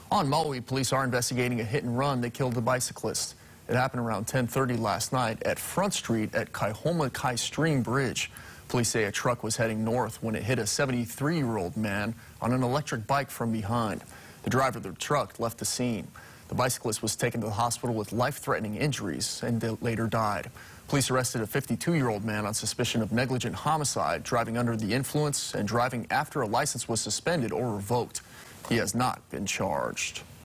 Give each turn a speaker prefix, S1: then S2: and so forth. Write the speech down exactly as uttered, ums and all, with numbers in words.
S1: On Maui, police are investigating a hit and run that killed a bicyclist. It happened around ten thirty last night at Front Street at Kaihoma Kai Stream Bridge. Police say a truck was heading north when it hit a seventy-three-year-old man on an electric bike from behind. The driver of the truck left the scene. The bicyclist was taken to the hospital with life-threatening injuries and later died. Police arrested a fifty-two-year-old man on suspicion of negligent homicide, driving under the influence and driving after a license was suspended or revoked. He has not been charged.